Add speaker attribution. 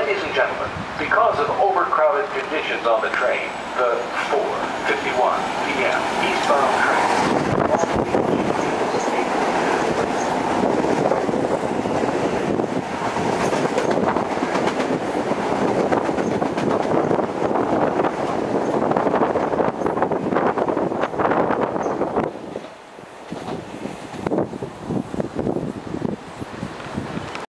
Speaker 1: Ladies and gentlemen, because of overcrowded conditions on the train, the 4:51 p.m. eastbound train